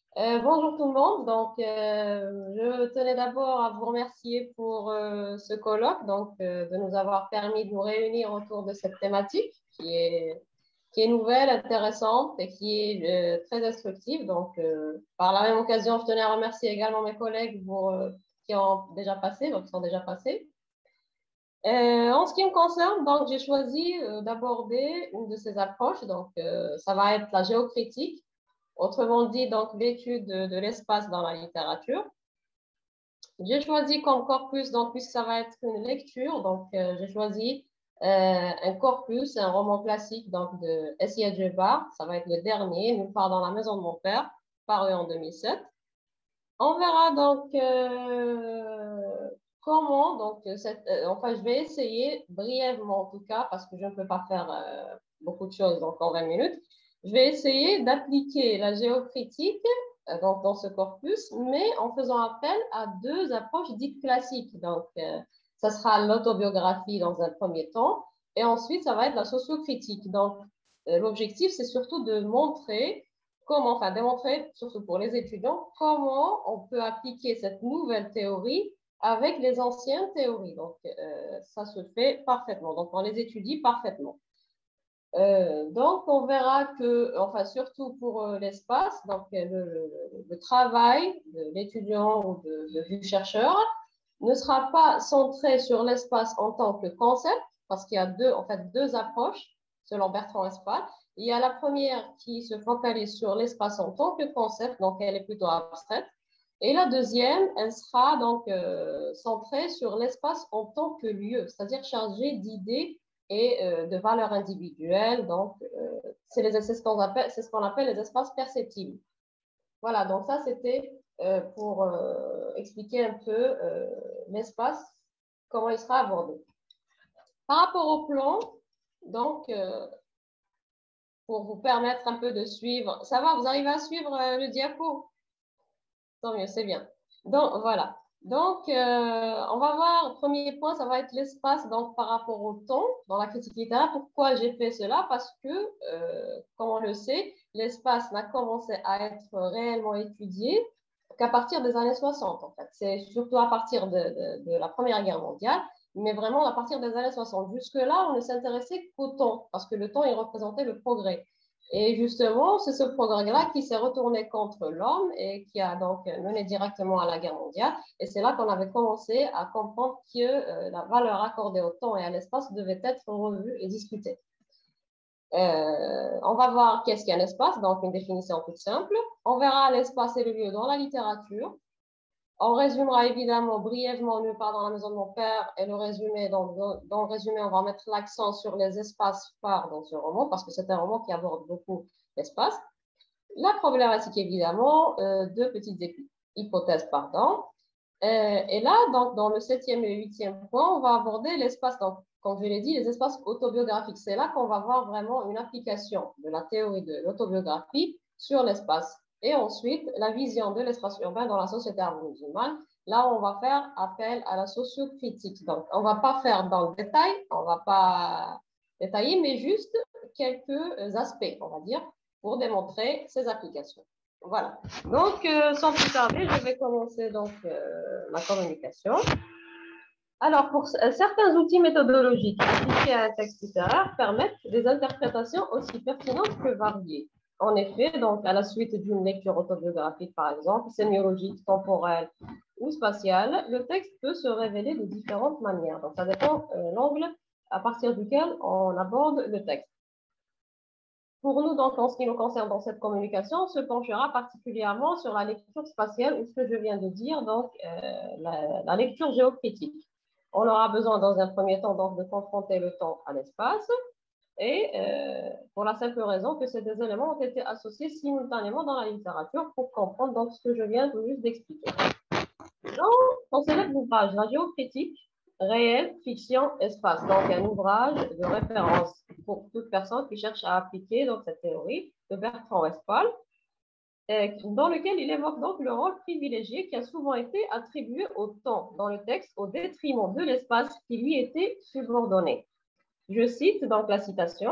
Bonjour tout le monde. Je tenais d'abord à vous remercier pour ce colloque, de nous avoir permis de nous réunir autour de cette thématique qui est nouvelle, intéressante et qui est très instructive. Par la même occasion, je tenais à remercier également mes collègues qui ont déjà passé, qui sont déjà passés. En ce qui me concerne, j'ai choisi d'aborder une de ces approches. Ça va être la géocritique. Autrement dit, l'étude de l'espace dans la littérature. J'ai choisi comme corpus, puisque ça va être une lecture, j'ai choisi un corpus, un roman classique de S.I. Djebar. Ça va être le dernier, Nulle part dans la maison de mon père, paru en 2007. On verra comment, je vais essayer brièvement en tout cas, parce que je ne peux pas faire beaucoup de choses en 20 minutes. Je vais essayer d'appliquer la géocritique dans ce corpus, mais en faisant appel à deux approches dites classiques. Ça sera l'autobiographie dans un premier temps, et ensuite, ça va être la sociocritique. L'objectif, c'est surtout de montrer démontrer, surtout pour les étudiants, comment on peut appliquer cette nouvelle théorie avec les anciennes théories. Ça se fait parfaitement. On les étudie parfaitement. On verra que, surtout pour l'espace, le travail de l'étudiant ou du chercheur ne sera pas centré sur l'espace en tant que concept, parce qu'il y a deux approches selon Bertrand Espal. Il y a la première qui se focalise sur l'espace en tant que concept, donc elle est plutôt abstraite. Et la deuxième, elle sera centrée sur l'espace en tant que lieu, c'est-à-dire chargé d'idées et de valeurs individuelles. C'est ce qu'on appelle les espaces perceptibles. Voilà, donc ça, c'était pour expliquer un peu l'espace, comment il sera abordé. Par rapport au plan, pour vous permettre un peu de suivre, ça va, vous arrivez à suivre le diapo? Tant mieux, c'est bien. Voilà. On va voir, premier point, ça va être l'espace par rapport au temps dans la critique littéraire. Pourquoi j'ai fait cela? Parce que, comme on le sait, l'espace n'a commencé à être réellement étudié qu'à partir des années 60, en fait. C'est surtout à partir de la Première Guerre mondiale, mais vraiment à partir des années 60. Jusque-là, on ne s'intéressait qu'au temps, parce que le temps, il représentait le progrès. Et justement, c'est ce progrès-là qui s'est retourné contre l'homme et qui a donc mené directement à la guerre mondiale. Et c'est là qu'on avait commencé à comprendre que la valeur accordée au temps et à l'espace devait être revue et discutée. On va voir qu'est-ce qu'un espace, donc une définition toute simple. On verra l'espace et le lieu dans la littérature. On résumera évidemment brièvement Nulle part dans la maison de mon père et le résumé. Dans le résumé, on va mettre l'accent sur les espaces phares dans ce roman parce que c'est un roman qui aborde beaucoup l'espace. La problématique, évidemment, deux petites hypothèses, pardon. Et là, dans le 7e et 8e point, on va aborder l'espace, comme je l'ai dit, les espaces autobiographiques. C'est là qu'on va voir vraiment une application de la théorie de l'autobiographie sur l'espace. Et ensuite, la vision de l'espace urbain dans la société arabo-musulmane. Là, on va faire appel à la sociocritique. Donc, on ne va pas faire dans le détail, on ne va pas détailler, mais juste quelques aspects, on va dire, pour démontrer ces applications. Voilà. Sans plus tarder, je vais commencer ma communication. Alors, pour certains outils méthodologiques appliqués à un texte littéraire permettent des interprétations aussi pertinentes que variées. En effet, à la suite d'une lecture autobiographique, par exemple, sémiologique, temporelle ou spatiale, le texte peut se révéler de différentes manières. Donc, ça dépend l'angle à partir duquel on aborde le texte. Pour nous, en ce qui nous concerne dans cette communication, on se penchera particulièrement sur la lecture spatiale ou ce que je viens de dire, la lecture géocritique. On aura besoin dans un premier temps de confronter le temps à l'espace et pour la simple raison que ces deux éléments ont été associés simultanément dans la littérature pour comprendre ce que je viens tout juste d'expliquer. Dans ce célèbre ouvrage, la géocritique, réel, fiction, espace, un ouvrage de référence pour toute personne qui cherche à appliquer cette théorie de Bertrand Espal, dans lequel il évoque le rôle privilégié qui a souvent été attribué au temps dans le texte au détriment de l'espace qui lui était subordonné. Je cite la citation.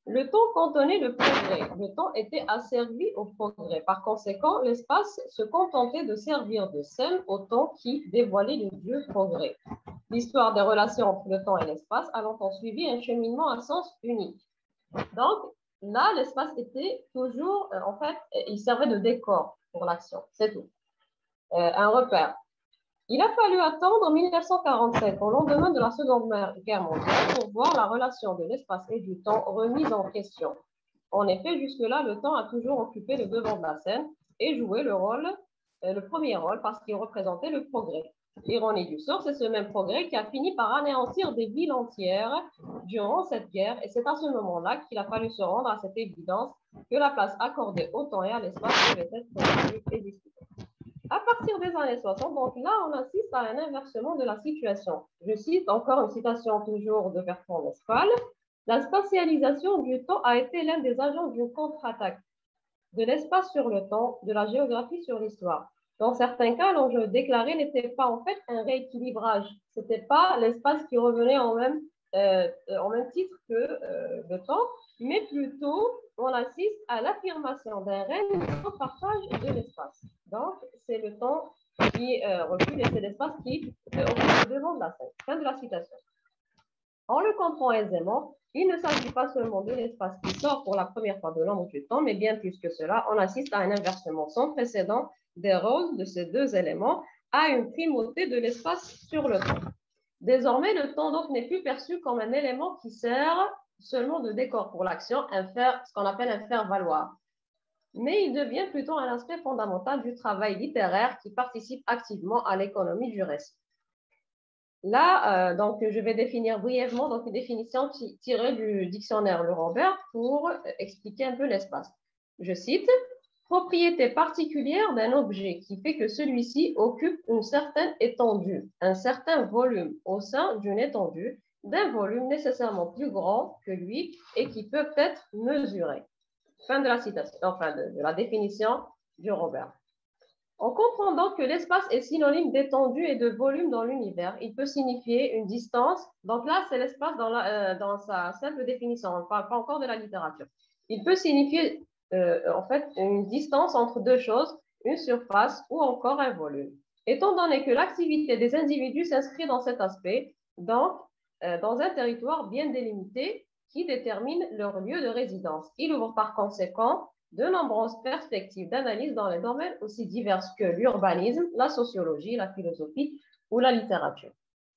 Le temps contenait le progrès. Le temps était asservi au progrès. Par conséquent, l'espace se contentait de servir de scène au temps qui dévoilait le Dieu progrès. L'histoire des relations entre le temps et l'espace a longtemps suivi un cheminement à sens unique. Donc, là, l'espace était toujours, en fait, il servait de décor pour l'action, c'est tout. Un repère. Il a fallu attendre 1945, au lendemain de la Seconde Guerre mondiale, pour voir la relation de l'espace et du temps remise en question. En effet, jusque-là, le temps a toujours occupé le devant de la scène et joué le premier rôle, parce qu'il représentait le progrès. L'ironie du sort, c'est ce même progrès qui a fini par anéantir des villes entières durant cette guerre, et c'est à ce moment-là qu'il a fallu se rendre à cette évidence que la place accordée au temps et à l'espace devait être reconnue et discutée. À partir des années 60, donc là, on assiste à un inversement de la situation. Je cite encore une citation toujours de Bertrand Westphal. La spatialisation du temps a été l'un des agents d'une contre-attaque de l'espace sur le temps, de la géographie sur l'histoire. Dans certains cas, l'enjeu déclaré n'était pas en fait un rééquilibrage. Ce n'était pas l'espace qui revenait en même titre que le temps, mais plutôt on assiste à l'affirmation d'un règne sans partage de l'espace. Donc, c'est le temps qui recule et c'est l'espace qui occupe le devant de la scène. Fin de la citation. On le comprend aisément, il ne s'agit pas seulement de l'espace qui sort pour la première fois de l'ombre du temps, mais bien plus que cela, on assiste à un inversement sans précédent des rôles de ces deux éléments, à une primauté de l'espace sur le temps. Désormais, le temps donc n'est plus perçu comme un élément qui sert seulement de décor pour l'action, ce qu'on appelle un faire-valoir. Mais il devient plutôt un aspect fondamental du travail littéraire qui participe activement à l'économie du récit. Là, donc, je vais définir brièvement donc, une définition tirée du dictionnaire Le Robert pour expliquer un peu l'espace. Je cite, « Propriété particulière d'un objet qui fait que celui-ci occupe une certaine étendue, un certain volume au sein d'une étendue, d'un volume nécessairement plus grand que lui et qui peut être mesuré. » Fin de la citation, enfin de la définition du Robert. On comprend donc que l'espace est synonyme d'étendue et de volume dans l'univers. Il peut signifier une distance. Donc là, c'est l'espace dans sa simple définition. On ne parle pas encore de la littérature. Il peut signifier en fait une distance entre deux choses, une surface ou encore un volume. Étant donné que l'activité des individus s'inscrit dans cet aspect, donc dans un territoire bien délimité qui détermine leur lieu de résidence. Il ouvre par conséquent de nombreuses perspectives d'analyse dans les domaines aussi divers que l'urbanisme, la sociologie, la philosophie ou la littérature.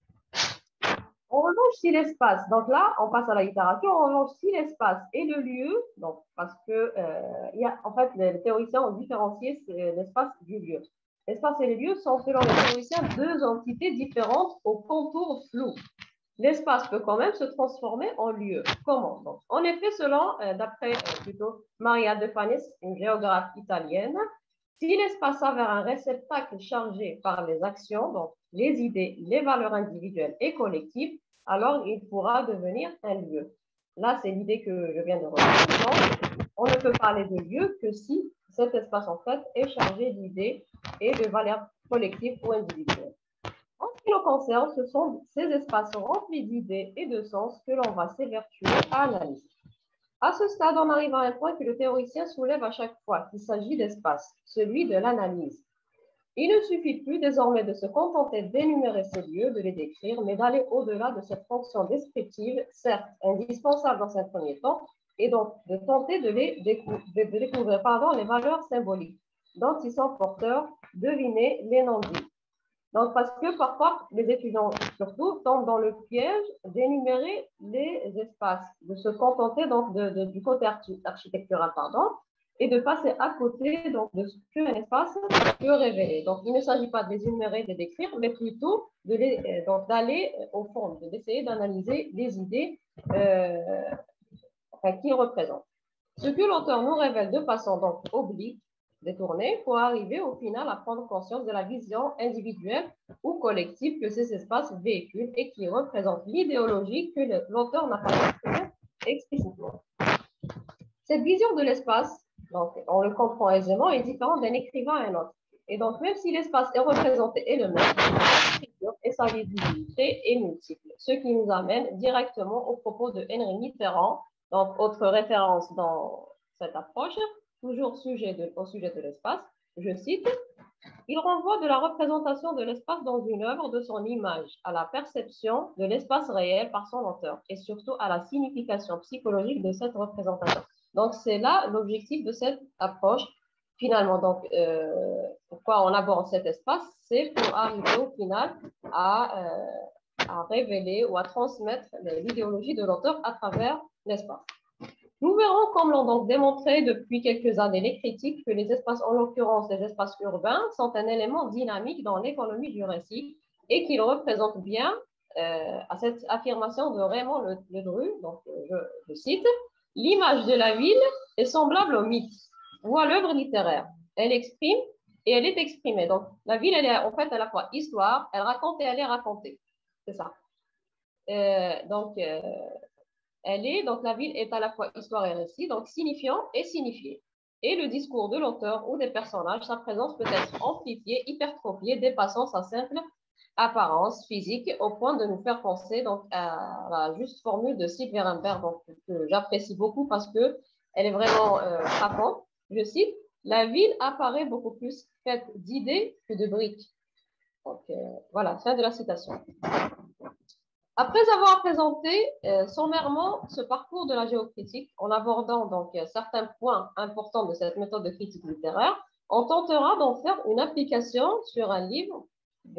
En revanche, si l'espace, donc là, on passe à la littérature, en revanche, si l'espace est le lieu, donc parce que en fait, les théoriciens ont différencié l'espace du lieu. L'espace et le lieu sont, selon les théoriciens, deux entités différentes aux contours flous. L'espace peut quand même se transformer en lieu. Comment? Donc, en effet, selon, d'après plutôt Maria De Fanis, une géographe italienne, si l'espace s'avère un réceptacle chargé par les actions, donc les idées, les valeurs individuelles et collectives, alors il pourra devenir un lieu. Là, c'est l'idée que je viens de retenir. On ne peut parler de lieu que si cet espace, en fait, est chargé d'idées et de valeurs collectives ou individuelles. En ce qui nous concerne, ce sont ces espaces remplis d'idées et de sens que l'on va s'évertuer à analyser. À ce stade, on arrive à un point que le théoricien soulève à chaque fois qu'il s'agit d'espace, celui de l'analyse. Il ne suffit plus désormais de se contenter d'énumérer ces lieux, de les décrire, mais d'aller au-delà de cette fonction descriptive, certes indispensable dans un premier temps, et donc de tenter de découvrir les valeurs symboliques dont ils sont porteurs, deviner les non-dits. Donc, parce que parfois, les étudiants, surtout, tombent dans le piège d'énumérer les espaces, de se contenter donc du côté architectural, et de passer à côté donc, de ce qu'un espace peut révéler. Donc, il ne s'agit pas de les énumérer, de les décrire, mais plutôt d'aller au fond, d'essayer d'analyser les idées qu'ils représentent. Ce que l'auteur nous révèle de façon donc oblique, détournée, pour arriver au final à prendre conscience de la vision individuelle ou collective que ces espaces véhiculent et qui représente l'idéologie que l'auteur n'a pas exprimée explicitement. Cette vision de l'espace, donc on le comprend aisément, est différente d'un écrivain à un autre. Et donc, même si l'espace est représenté est le même, l'écriture et sa visibilité est multiple. Ce qui nous amène directement au propos de Henri Mitterrand, Donc, autre référence dans cette approche, toujours au sujet de l'espace, je cite, il renvoie de la représentation de l'espace dans une œuvre de son image à la perception de l'espace réel par son auteur et surtout à la signification psychologique de cette représentation. Donc, c'est là l'objectif de cette approche. Finalement, donc, pourquoi on aborde cet espace, c'est pour arriver au final à révéler ou à transmettre l'idéologie de l'auteur à travers l'espace. Nous verrons, comme l'ont donc démontré depuis quelques années les critiques, que les espaces, en l'occurrence les espaces urbains, sont un élément dynamique dans l'économie du récit et qu'ils représentent bien, à cette affirmation de Raymond Ledru, donc je cite, l'image de la ville est semblable au mythe ou à l'œuvre littéraire. Elle exprime et elle est exprimée. Donc, la ville, elle est en fait à la fois histoire, elle raconte et elle est racontée. C'est ça. Donc la ville est à la fois histoire et récit, donc signifiant et signifié. Et le discours de l'auteur ou des personnages, sa présence peut être amplifiée, hypertrophiée, dépassant sa simple apparence physique au point de nous faire penser donc, à la juste formule de Sylvain Rimbert, donc, que j'apprécie beaucoup parce qu'elle est vraiment frappante. Je cite, la ville apparaît beaucoup plus faite d'idées que de briques. Donc voilà, fin de la citation. Après avoir présenté sommairement ce parcours de la géocritique, en abordant donc certains points importants de cette méthode de critique littéraire, on tentera d'en faire une application sur un livre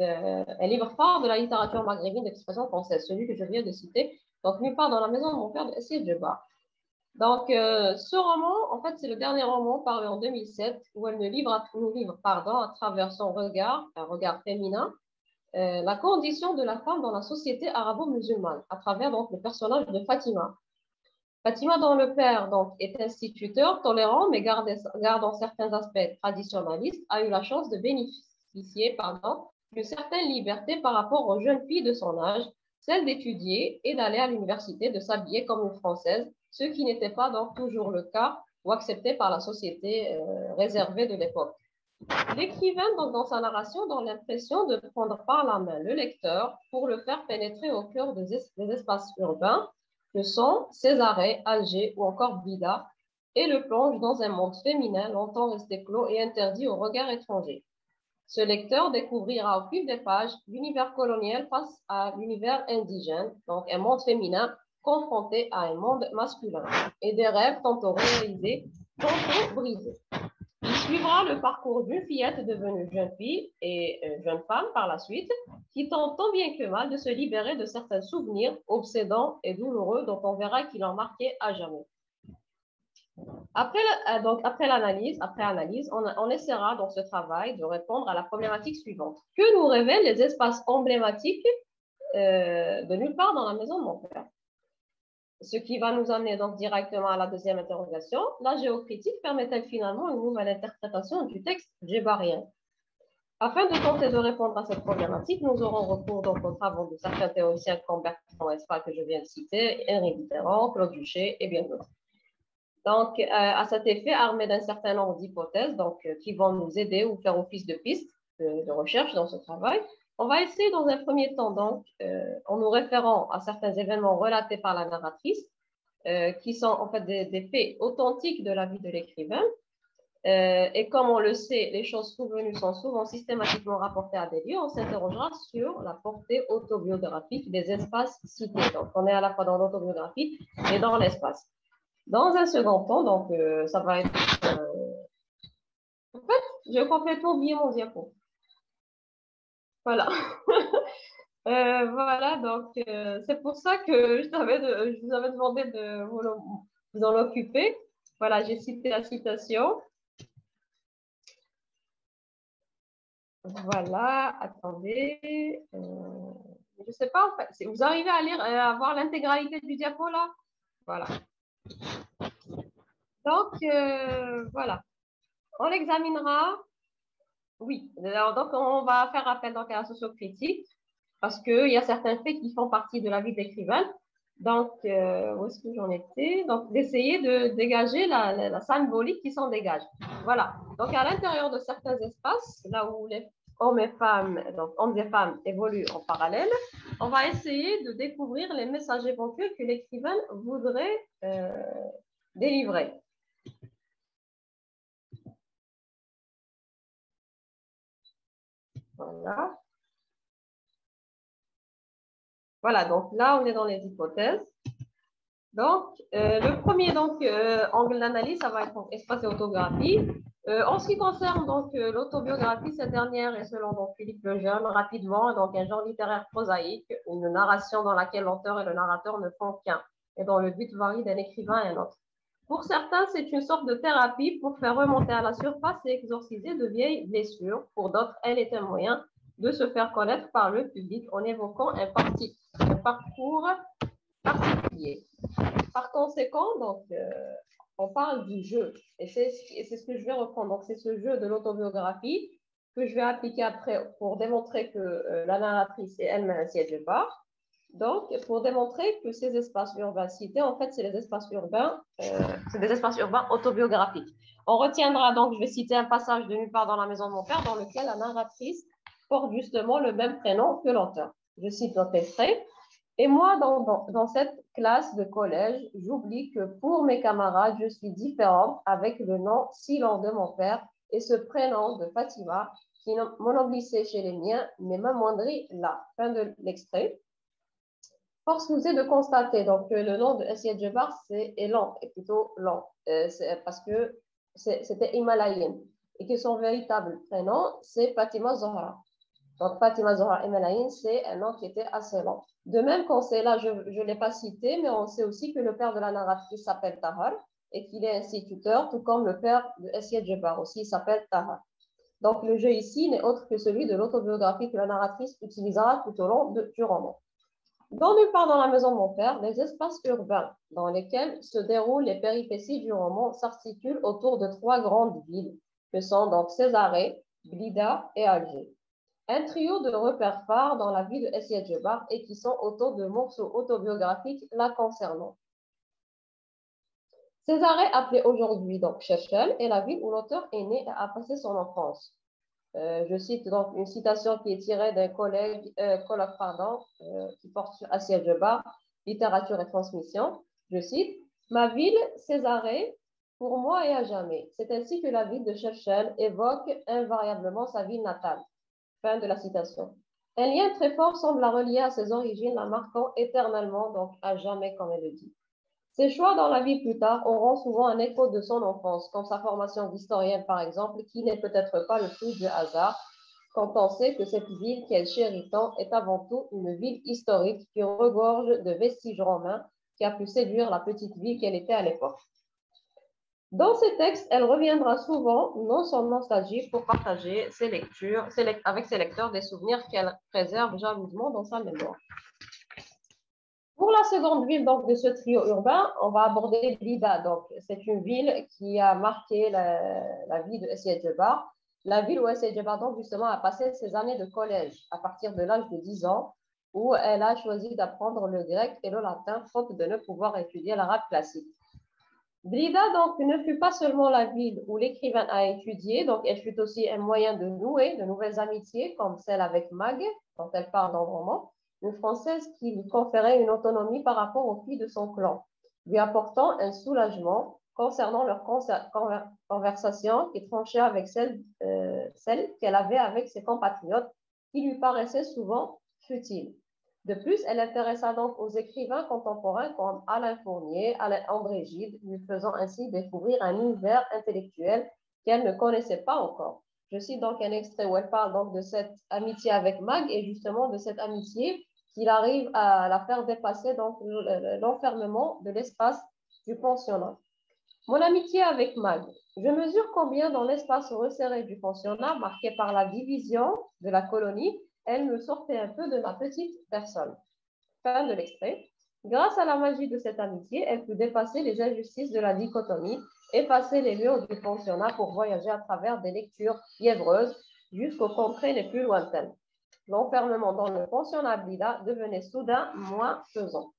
phare de la littérature maghrébine d'expression française, celui que je viens de citer, donc Nulle part dans la maison de mon père de S.I. Djebbar. Donc, ce roman, en fait, c'est le dernier roman paru en 2007 où elle nous livre à travers son regard, un regard féminin, la condition de la femme dans la société arabo-musulmane, à travers donc, le personnage de Fatima. Fatima, dont le père donc, est instituteur, tolérant, mais gardant certains aspects traditionnalistes, a eu la chance de bénéficier d'une certaine liberté par rapport aux jeunes filles de son âge, celle d'étudier et d'aller à l'université, de s'habiller comme une Française, ce qui n'était pas donc toujours le cas ou accepté par la société réservée de l'époque. L'écrivain, donc, dans sa narration, donne l'impression de prendre par la main le lecteur pour le faire pénétrer au cœur des espaces urbains que sont Césarée, Alger ou encore Bida, et le plonge dans un monde féminin longtemps resté clos et interdit au regard étranger. Ce lecteur découvrira au fil des pages l'univers colonial face à l'univers indigène, donc un monde féminin confronté à un monde masculin, et des rêves tantôt réalisés, tantôt brisés. Il suivra le parcours d'une fillette devenue jeune fille et jeune femme par la suite, qui tente tant bien que mal de se libérer de certains souvenirs obsédants et douloureux dont on verra qu'ils l'ont marqué à jamais. Après analyse, on essaiera dans ce travail de répondre à la problématique suivante. Que nous révèlent les espaces emblématiques de Nulle part dans la maison de mon père? Ce qui va nous amener donc directement à la deuxième interrogation. La géocritique permet-elle finalement une nouvelle interprétation du texte djebbarien? Afin de tenter de répondre à cette problématique, nous aurons recours donc aux travaux de certains théoriciens comme Bertrand Espa que je viens de citer, Henri Mitterrand, Claude Duché et bien d'autres. Donc, à cet effet, armés d'un certain nombre d'hypothèses qui vont nous aider ou faire office de piste de recherche dans ce travail, on va essayer dans un premier temps, donc, en nous référant à certains événements relatés par la narratrice, qui sont en fait des faits authentiques de la vie de l'écrivain. Et comme on le sait, les choses souvenues sont souvent systématiquement rapportées à des lieux, on s'interrogera sur la portée autobiographique des espaces cités. Donc, on est à la fois dans l'autobiographie et dans l'espace. Dans un second temps, donc, ça va être... En fait, j'ai complètement oublié mon diapo. Voilà. Voilà, donc c'est pour ça que je vous avais demandé de vous en occuper. Voilà, j'ai cité la citation. Voilà, attendez. Je ne sais pas, en fait, vous arrivez à lire, à voir l'intégralité du diapo là? Voilà. Donc, voilà. On l'examinera. Oui, alors, donc on va faire appel donc, à la sociocritique parce qu'il y a certains faits qui font partie de la vie de l'écrivain. Donc, où est-ce que j'en étais? Donc, d'essayer de dégager la symbolique qui s'en dégage. Voilà. Donc, à l'intérieur de certains espaces, là où hommes et femmes évoluent en parallèle, on va essayer de découvrir les messages éventuels que l'écrivain voudrait délivrer. Voilà. Voilà, donc là, on est dans les hypothèses. Donc, le premier angle d'analyse, ça va être donc, espace et autobiographie. En ce qui concerne donc l'autobiographie, cette dernière est selon donc, Philippe Lejeune, rapidement, donc un genre littéraire prosaïque, une narration dans laquelle l'auteur et le narrateur ne font qu'un, et dont le but varie d'un écrivain à un autre. Pour certains, c'est une sorte de thérapie pour faire remonter à la surface et exorciser de vieilles blessures. Pour d'autres, elle est un moyen de se faire connaître par le public en évoquant un parcours particulier. Par conséquent, donc, on parle du jeu. Et c'est ce que je vais reprendre. Donc, c'est ce jeu de l'autobiographie que je vais appliquer après pour démontrer que la narratrice est elle-même un siège de bar. Donc, pour démontrer que ces espaces urbains cités, en fait, c'est des espaces urbains autobiographiques. On retiendra donc, je vais citer un passage de Nulle part dans la maison de mon père, dans lequel la narratrice porte justement le même prénom que l'auteur. Je cite notre extrait. Et moi, dans cette classe de collège, j'oublie que pour mes camarades, je suis différente avec le nom si long de mon père et ce prénom de Fatima qui m'ennoblissait chez les miens, mais m'amoindrit là. Fin de l'extrait. Force nous est de constater donc, que le nom de Essayed Jebar est lent, est plutôt lent, parce que c'était himalayen et que son véritable prénom, c'est Fatima Zohra. Donc, Fatima Zohra Himalayen, c'est un nom qui était assez lent. De même qu'on sait, là, je ne l'ai pas cité, mais on sait aussi que le père de la narratrice s'appelle Tahar et qu'il est instituteur, tout comme le père de Essayed Jebar aussi s'appelle Tahar. Donc, le jeu ici n'est autre que celui de l'autobiographie que la narratrice utilisera tout au long du roman. Dans Nulle part dans la maison de mon père, les espaces urbains dans lesquels se déroulent les péripéties du roman s'articulent autour de 3 grandes villes, que sont donc Césarée, Blida et Alger. Un trio de repères phares dans la vie de Essayed Jebar et qui sont autant de morceaux autobiographiques la concernant. Césarée, appelée aujourd'hui donc Chefchaouen, est la ville où l'auteur est né et a passé son enfance. Je cite donc une citation qui est tirée d'un colloque qui porte sur Essayed Jebar, littérature et transmission. Je cite, ma ville, Césarée, pour moi et à jamais. C'est ainsi que la ville de Chefchaouen évoque invariablement sa ville natale. Fin de la citation. Un lien très fort semble la relier à ses origines, la marquant éternellement, donc à jamais, comme elle le dit. Ses choix dans la vie plus tard auront souvent un écho de son enfance, comme sa formation d'historienne par exemple, qui n'est peut-être pas le fruit du hasard, quand on sait que cette ville qu'elle chérit tant est avant tout une ville historique qui regorge de vestiges romains, qui a pu séduire la petite ville qu'elle était à l'époque. Dans ces textes, elle reviendra souvent dans son nostalgie pour partager ses lectures avec ses lecteurs des souvenirs qu'elle préserve jalousement dans sa mémoire. Pour la seconde ville donc, de ce trio urbain, on va aborder Blida. C'est une ville qui a marqué la vie de Essayed Jebar. La ville où Essayed Jebar donc, justement, a passé ses années de collège à partir de l'âge de 10 ans, où elle a choisi d'apprendre le grec et le latin, faute de ne pouvoir étudier l'arabe classique. Blida donc ne fut pas seulement la ville où l'écrivain a étudié, donc elle fut aussi un moyen de nouer de nouvelles amitiés, comme celle avec Mag, dont elle parle dans le roman, une Française qui lui conférait une autonomie par rapport aux filles de son clan, lui apportant un soulagement concernant leur conversation qui tranchait avec celle qu'elle avait avec ses compatriotes, qui lui paraissaient souvent futiles. De plus, elle intéressa donc aux écrivains contemporains comme Alain Fournier, Alain André Gide, lui faisant ainsi découvrir un univers intellectuel qu'elle ne connaissait pas encore. Je cite donc un extrait où elle parle donc de cette amitié avec Mag et justement de cette amitié qu'il arrive à la faire dépasser donc l'enfermement de l'espace du pensionnat. Mon amitié avec Mag. Je mesure combien dans l'espace resserré du pensionnat, marqué par la division de la colonie, elle me sortait un peu de ma petite personne. Fin de l'extrait. Grâce à la magie de cette amitié, elle put dépasser les injustices de la dichotomie, effacer les murs du pensionnat pour voyager à travers des lectures fiévreuses jusqu'aux contrées les plus lointaines. L'enfermement dans le pensionnat Blida devenait soudain moins pesant.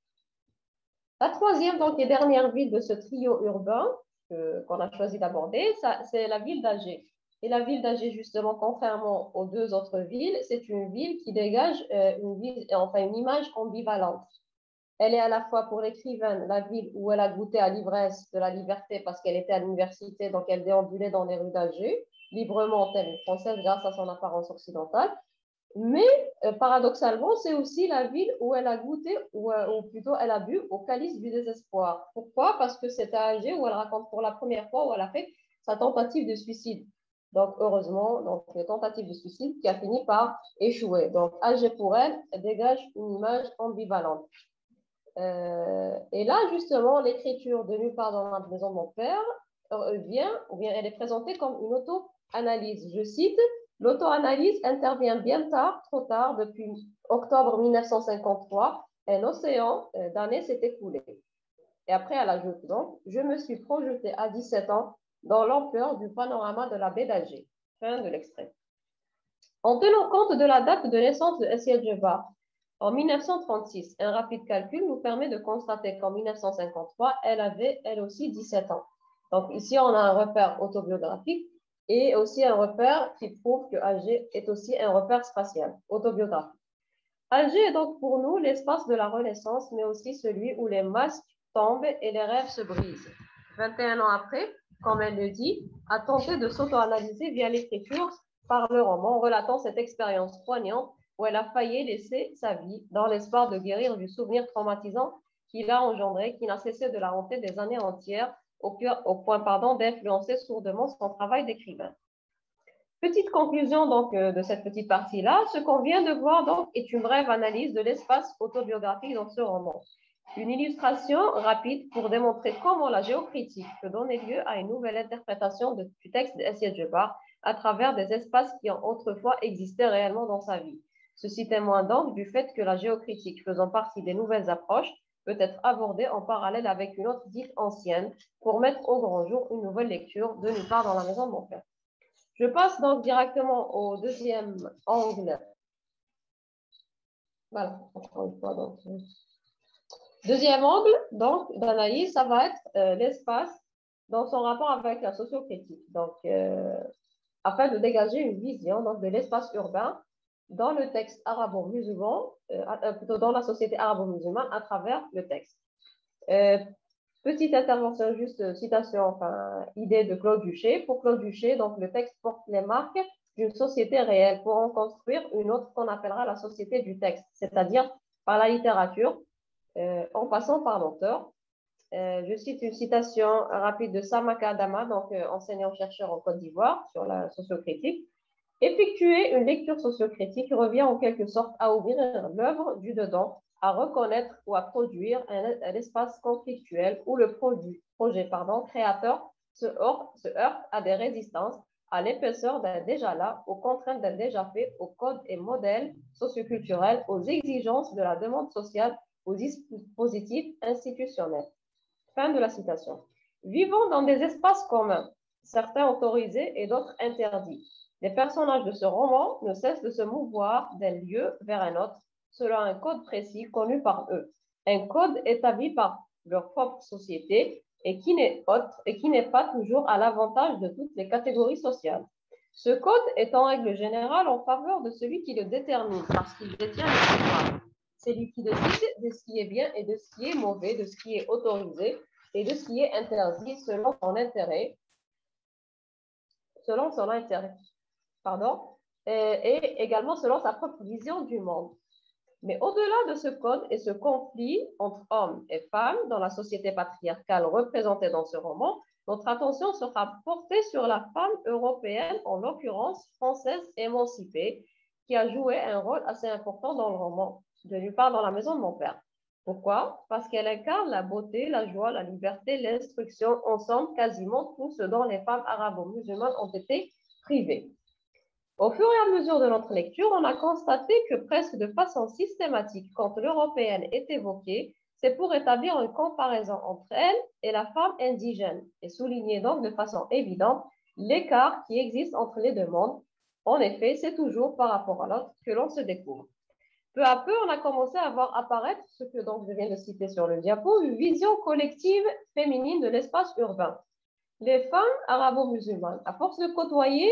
La troisième donc, et dernière ville de ce trio urbain qu'on a choisi d'aborder, c'est la ville d'Alger. Et la ville d'Alger, justement, contrairement aux deux autres villes, c'est une ville qui dégage une image ambivalente. Elle est à la fois pour l'écrivaine la ville où elle a goûté à l'ivresse de la liberté parce qu'elle était à l'université, donc elle déambulait dans les rues d'Alger, librement telle une Française grâce à son apparence occidentale. Mais paradoxalement, c'est aussi la ville où elle a goûté, ou plutôt elle a bu au calice du désespoir. Pourquoi? Parce que c'est à Alger où elle raconte pour la première fois où elle a fait sa tentative de suicide. Donc, heureusement, une tentative de suicide qui a fini par échouer. Donc, Alger pour elle dégage une image ambivalente. Et là, justement, l'écriture de Nulle part dans la maison de mon père elle est présentée comme une auto-analyse. Je cite, l'auto-analyse intervient bien tard, trop tard, depuis octobre 1953, un océan d'années s'est écoulé. Et après, elle ajoute donc, je me suis projetée à 17 ans dans l'ampleur du panorama de la baie d'Alger. Fin de l'extrait. En tenant compte de la date de naissance de Essiel Djebar, en 1936, un rapide calcul nous permet de constater qu'en 1953, elle avait elle aussi 17 ans. Donc ici, on a un repère autobiographique et aussi un repère qui prouve que Alger est aussi un repère spatial, autobiographique. Alger est donc pour nous l'espace de la Renaissance, mais aussi celui où les masques tombent et les rêves se brisent. 21 ans après, comme elle le dit, a tenté de s'auto-analyser via l'écriture par le roman, relatant cette expérience poignante où elle a failli laisser sa vie dans l'espoir de guérir du souvenir traumatisant qu'il a engendré, qui n'a cessé de la hanter des années entières, au point d'influencer sourdement son travail d'écrivain. Petite conclusion donc de cette petite partie-là, ce qu'on vient de voir donc est une brève analyse de l'espace autobiographique dans ce roman. Une illustration rapide pour démontrer comment la géocritique peut donner lieu à une nouvelle interprétation du texte d'Essiel Djebar à travers des espaces qui ont autrefois existé réellement dans sa vie. Ceci témoigne donc du fait que la géocritique, faisant partie des nouvelles approches, peut être abordée en parallèle avec une autre dite ancienne pour mettre au grand jour une nouvelle lecture de Nulle part dans la maison de mon père. Je passe donc directement au deuxième angle. Voilà, encore une fois. Donc, deuxième angle d'analyse, ça va être l'espace dans son rapport avec la sociocritique. Donc, afin de dégager une vision donc, de l'espace urbain dans le texte arabo-musulman, plutôt dans la société arabo-musulmane à travers le texte. Petite intervention, juste citation, idée de Claude Duché. Pour Claude Duché, donc le texte porte les marques d'une société réelle pour en construire une autre qu'on appellera la société du texte, c'est-à-dire par la littérature, en passant par l'auteur. Je cite une citation rapide de Samaka Adama, donc enseignant-chercheur en Côte d'Ivoire sur la sociocritique. Effectuer une lecture sociocritique revient en quelque sorte à ouvrir l'œuvre du dedans, à reconnaître ou à produire un espace conflictuel où le projet créateur se heurte à des résistances, à l'épaisseur d'un déjà là, aux contraintes d'un déjà fait, aux codes et modèles socioculturels, aux exigences de la demande sociale, aux dispositifs institutionnels. Fin de la citation. Vivons dans des espaces communs, certains autorisés et d'autres interdits. Les personnages de ce roman ne cessent de se mouvoir d'un lieu vers un autre selon un code précis connu par eux. Un code établi par leur propre société et qui n'est pas toujours à l'avantage de toutes les catégories sociales. Ce code est en règle générale en faveur de celui qui le détermine parce qu'il détient le pouvoir. C'est lui qui décide de ce qui est bien et de ce qui est mauvais, de ce qui est autorisé et de ce qui est interdit selon son intérêt. Et également selon sa propre vision du monde. Mais au-delà de ce code et ce conflit entre hommes et femmes dans la société patriarcale représentée dans ce roman, notre attention sera portée sur la femme européenne, en l'occurrence française émancipée, qui a joué un rôle assez important dans le roman, de Nulle part dans la maison de mon père. Pourquoi? Parce qu'elle incarne la beauté, la joie, la liberté, l'instruction, ensemble quasiment tout ce dont les femmes arabo-musulmanes ont été privées. Au fur et à mesure de notre lecture, on a constaté que presque de façon systématique, quand l'européenne est évoquée, c'est pour établir une comparaison entre elle et la femme indigène et souligner donc de façon évidente l'écart qui existe entre les deux mondes. En effet, c'est toujours par rapport à l'autre que l'on se découvre. Peu à peu, on a commencé à voir apparaître ce que donc je viens de citer sur le diapo, une vision collective féminine de l'espace urbain. Les femmes arabo-musulmanes, à force de côtoyer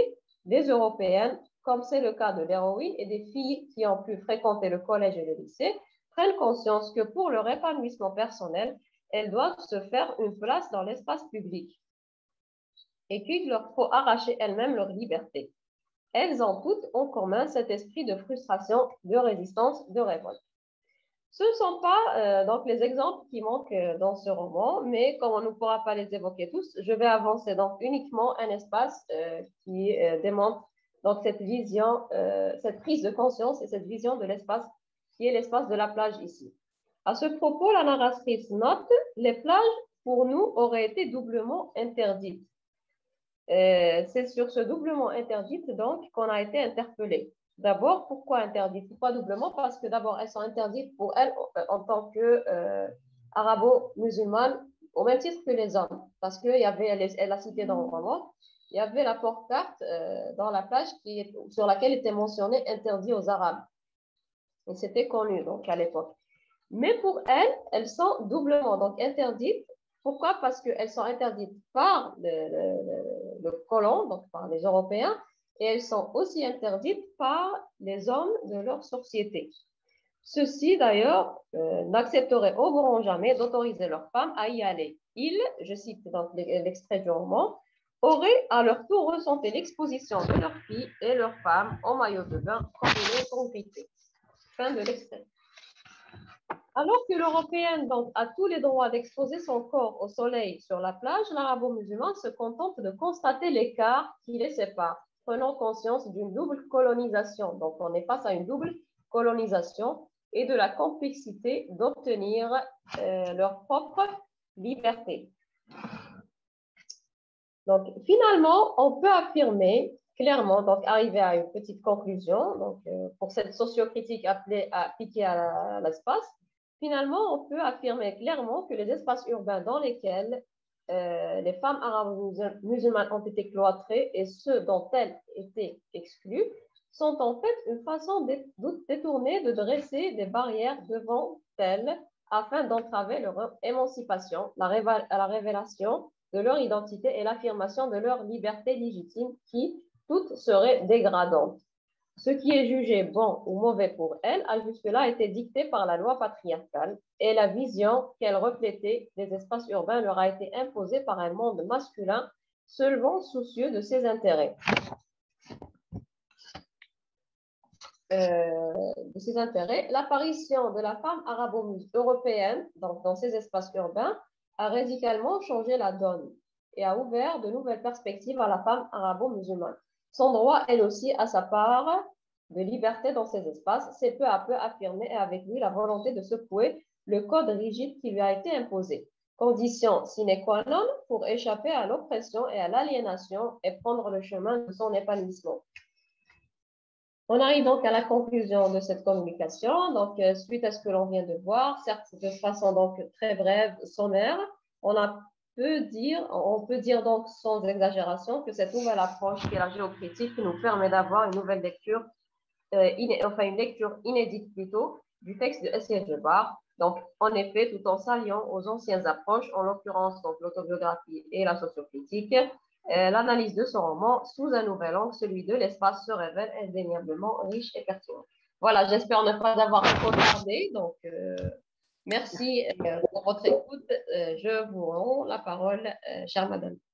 des Européennes, comme c'est le cas de l'héroïne et des filles qui ont pu fréquenter le collège et le lycée, prennent conscience que pour leur épanouissement personnel, elles doivent se faire une place dans l'espace public et qu'il leur faut arracher elles-mêmes leur liberté. Elles ont toutes en commun cet esprit de frustration, de résistance, de révolte. Ce ne sont pas donc les exemples qui manquent dans ce roman, mais comme on ne pourra pas les évoquer tous, je vais avancer donc uniquement un espace qui démontre donc cette vision, cette prise de conscience et cette vision de l'espace qui est l'espace de la plage ici. À ce propos, la narratrice note « Les plages, pour nous, auraient été doublement interdites ». C'est sur ce doublement interdite donc qu'on a été interpellé. D'abord, pourquoi interdites? Pourquoi doublement? Parce que d'abord, elles sont interdites pour elles en tant qu'arabo-musulmanes, au même titre que les hommes. Parce qu'il y avait, elle a cité dans le roman, il y avait la porte-carte dans la plage sur laquelle était mentionné interdit aux Arabes. Et c'était connu donc à l'époque. Mais pour elles, elles sont doublement donc interdites. Pourquoi? Parce qu'elles sont interdites par le colon, donc par les Européens, et elles sont aussi interdites par les hommes de leur société. Ceux-ci, d'ailleurs, n'accepteraient au grand jamais d'autoriser leurs femmes à y aller. Ils, je cite donc l'extrait du roman, auraient à leur tour ressenti l'exposition de leurs filles et leurs femmes en maillot de bain combiné pour gripper. Fin de l'extrait. Alors que l'Européenne donc, a tous les droits d'exposer son corps au soleil sur la plage, l'arabo-musulman se contente de constater l'écart qui les sépare, prenant conscience d'une double colonisation. Donc, on est face à une double colonisation et de la complexité d'obtenir leur propre liberté. Donc, finalement, on peut affirmer clairement, donc arriver à une petite conclusion, donc, pour cette sociocritique appliquée à l'espace. Finalement, on peut affirmer clairement que les espaces urbains dans lesquels les femmes arabo-musulmanes ont été cloîtrées et ceux dont elles étaient exclues sont en fait une façon détournée de dresser des barrières devant elles afin d'entraver leur émancipation, la révélation de leur identité et l'affirmation de leur liberté légitime qui, toutes seraient dégradantes. Ce qui est jugé bon ou mauvais pour elle a jusque-là été dicté par la loi patriarcale et la vision qu'elle reflétait des espaces urbains leur a été imposée par un monde masculin seulement soucieux de ses intérêts. L'apparition de la femme arabo-européenne dans ces espaces urbains a radicalement changé la donne et a ouvert de nouvelles perspectives à la femme arabo-musulmane. Son droit, elle aussi, à sa part de liberté dans ces espaces, s'est peu à peu affirmé et avec lui la volonté de secouer le code rigide qui lui a été imposé. Condition sine qua non pour échapper à l'oppression et à l'aliénation et prendre le chemin de son épanouissement. On arrive donc à la conclusion de cette communication. Donc, suite à ce que l'on vient de voir, certes de façon donc très brève, sommaire, on peut dire donc sans exagération que cette nouvelle approche qui est la géocritique nous permet d'avoir une nouvelle lecture, une lecture inédite plutôt, du texte de S.I. Djebar. Donc, en effet, tout en s'alliant aux anciennes approches, en l'occurrence donc l'autobiographie et la sociocritique, l'analyse de son roman sous un nouvel angle, celui de l'espace, se révèle indéniablement riche et pertinent. Voilà, j'espère ne pas avoir trop tardé. Donc, merci pour votre écoute. Je vous rends la parole, chère madame.